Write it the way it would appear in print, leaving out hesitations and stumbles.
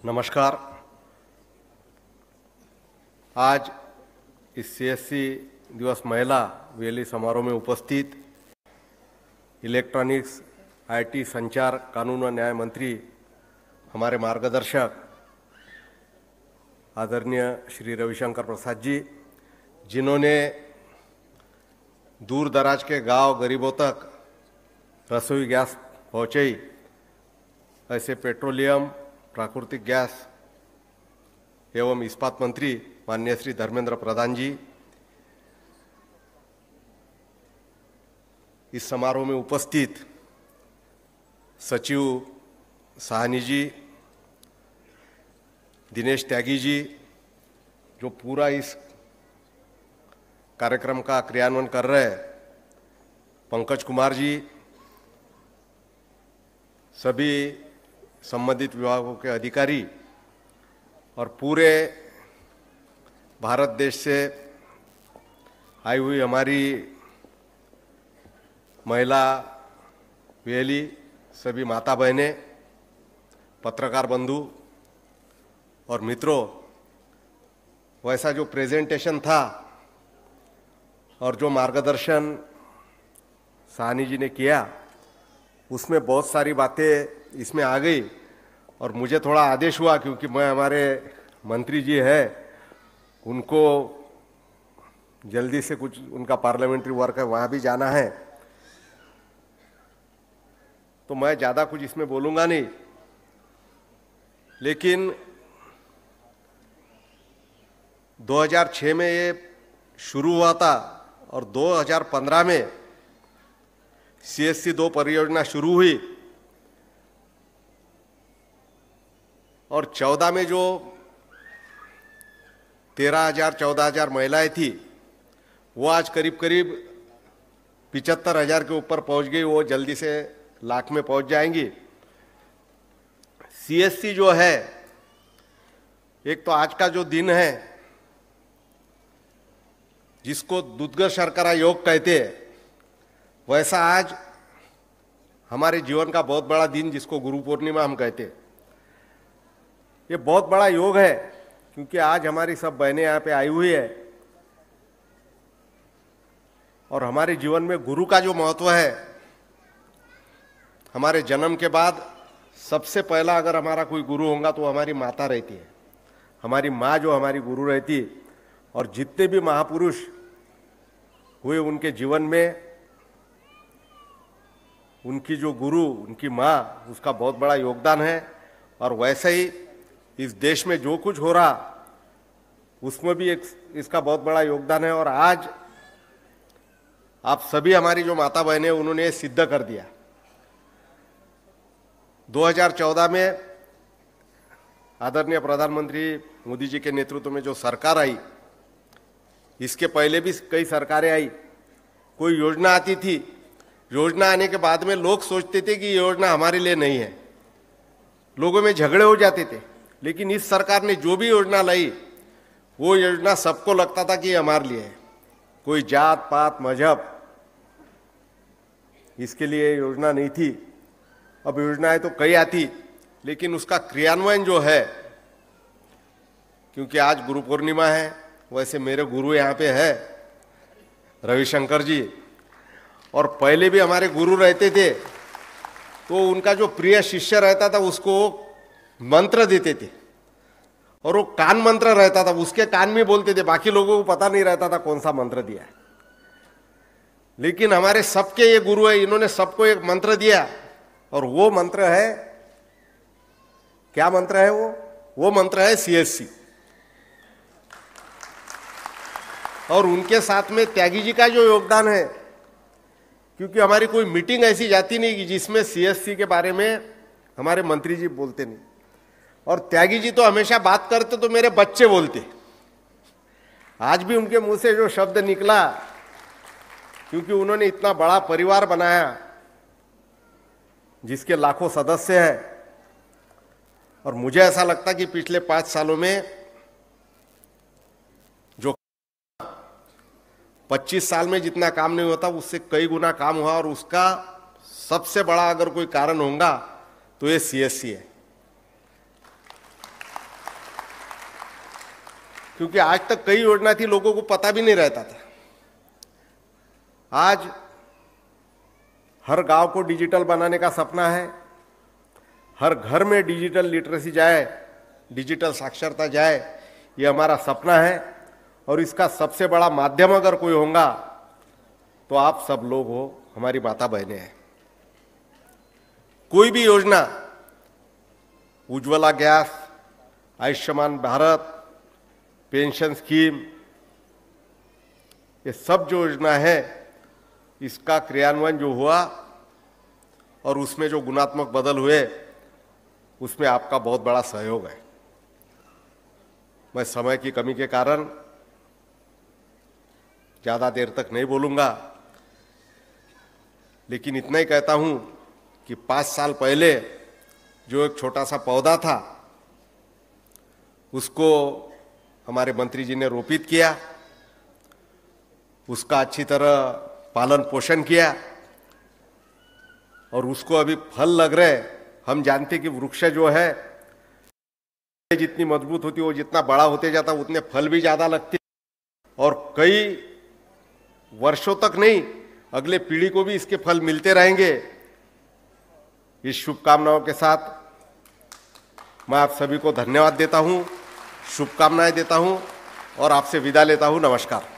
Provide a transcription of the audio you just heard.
नमस्कार। आज इस CSC दिवस महिला VLE समारोह में उपस्थित इलेक्ट्रॉनिक्स, IT, संचार, कानून व न्याय मंत्री हमारे मार्गदर्शक आदरणीय श्री रविशंकर प्रसाद जी, जिन्होंने दूर दराज के गांव गरीबों तक रसोई गैस पहुंचाई, ऐसे पेट्रोलियम, प्राकृतिक गैस एवं इस्पात मंत्री माननीय श्री धर्मेंद्र प्रधान जी, इस समारोह में उपस्थित सचिव साहनी जी, दिनेश त्यागी जी, जो पूरा इस कार्यक्रम का क्रियान्वयन कर रहे हैं, पंकज कुमार जी, सभी संबंधित विभागों के अधिकारी और पूरे भारत देश से आई हुई हमारी महिला VLE, सभी माता बहनें, पत्रकार बंधु और मित्रों, वैसा जो प्रेजेंटेशन था और जो मार्गदर्शन साहनी जी ने किया, उसमें बहुत सारी बातें इसमें आ गई और मुझे थोड़ा आदेश हुआ, क्योंकि मैं हमारे मंत्री जी हैं, उनको जल्दी से कुछ उनका पार्लियामेंट्री वर्क है, वहाँ भी जाना है, तो मैं ज़्यादा कुछ इसमें बोलूँगा नहीं। लेकिन 2006 में ये शुरू हुआ था और 2015 में CSC 2 परियोजना शुरू हुई और 14 में जो 13,000-14,000 महिलाएं थी, वो आज करीब करीब 75,000 के ऊपर पहुंच गई। वो जल्दी से लाख में पहुंच जाएंगी। CSC जो है, एक तो आज का जो दिन है, जिसको दुर्गा शर्करा योग कहते हैं, वैसा आज हमारे जीवन का बहुत बड़ा दिन, जिसको गुरु पूर्णिमा हम कहते हैं, ये बहुत बड़ा योग है, क्योंकि आज हमारी सब बहनें यहाँ पे आई हुई है और हमारे जीवन में गुरु का जो महत्व है, हमारे जन्म के बाद सबसे पहला अगर हमारा कोई गुरु होगा तो हमारी माता रहती है, हमारी माँ जो हमारी गुरु रहती है। और जितने भी महापुरुष हुए उनके जीवन में उनकी जो गुरु, उनकी माँ, उसका बहुत बड़ा योगदान है। और वैसे ही इस देश में जो कुछ हो रहा, उसमें भी इसका बहुत बड़ा योगदान है। और आज आप सभी हमारी जो माता बहनें, उन्होंने ये सिद्ध कर दिया। 2014 में आदरणीय प्रधानमंत्री मोदी जी के नेतृत्व में जो सरकार आई, इसके पहले भी कई सरकारें आई, कोई योजना आती थी, योजना आने के बाद में लोग सोचते थे कि ये योजना हमारे लिए नहीं है, लोगों में झगड़े हो जाते थे। लेकिन इस सरकार ने जो भी योजना लाई, वो योजना सबको लगता था कि ये हमारे लिए है। कोई जात पात मजहब इसके लिए योजना नहीं थी। अब योजनाएं तो कई आती, लेकिन उसका क्रियान्वयन जो है, क्योंकि आज गुरु पूर्णिमा है, वैसे मेरे गुरु यहाँ पे है रविशंकर जी, और पहले भी हमारे गुरु रहते थे, तो उनका जो प्रिय शिष्य रहता था उसको मंत्र देते थे, और वो कान मंत्र रहता था, उसके कान में बोलते थे, बाकी लोगों को पता नहीं रहता था कौन सा मंत्र दिया है। लेकिन हमारे सबके ये गुरु है, इन्होंने सबको एक मंत्र दिया, और वो मंत्र है, क्या मंत्र है वो मंत्र है CSC। और उनके साथ में त्यागी जी का जो योगदान है, क्योंकि हमारी कोई मीटिंग ऐसी जाती नहीं कि जिसमें CSC के बारे में हमारे मंत्री जी बोलते नहीं। और त्यागी जी तो हमेशा बात करते तो मेरे बच्चे बोलते। आज भी उनके मुंह से जो शब्द निकला, क्योंकि उन्होंने इतना बड़ा परिवार बनाया जिसके लाखों सदस्य हैं, और मुझे ऐसा लगता कि पिछले 5 सालों में जो 25 साल में जितना काम नहीं होता, उससे कई गुना काम हुआ। और उसका सबसे बड़ा अगर कोई कारण होगा तो ये CSC है। क्योंकि आज तक कई योजना थी, लोगों को पता भी नहीं रहता था। आज हर गांव को डिजिटल बनाने का सपना है, हर घर में डिजिटल लिटरेसी जाए, डिजिटल साक्षरता जाए, ये हमारा सपना है। और इसका सबसे बड़ा माध्यम अगर कोई होगा तो आप सब लोग हो, हमारी माता बहनें हैं। कोई भी योजना, Ujjwala gas, Ayushman Bharat, pension scheme, ये सब जो योजना है, इसका क्रियान्वयन जो हुआ और उसमें जो गुणात्मक बदल हुए, उसमें आपका बहुत बड़ा सहयोग है। मैं समय की कमी के कारण ज़्यादा देर तक नहीं बोलूँगा, लेकिन इतना ही कहता हूँ कि 5 साल पहले जो एक छोटा सा पौधा था, उसको हमारे मंत्री जी ने रोपित किया, उसका अच्छी तरह पालन पोषण किया और उसको अभी फल लग रहे। हम जानते कि वृक्ष जो है, जितनी मजबूत होती है, वो जितना बड़ा होते जाता है, उतने फल भी ज्यादा लगते और कई वर्षों तक नहीं, अगले पीढ़ी को भी इसके फल मिलते रहेंगे। इस शुभकामनाओं के साथ मैं आप सभी को धन्यवाद देता हूं, शुभकामनाएं देता हूं और आपसे विदा लेता हूं। नमस्कार।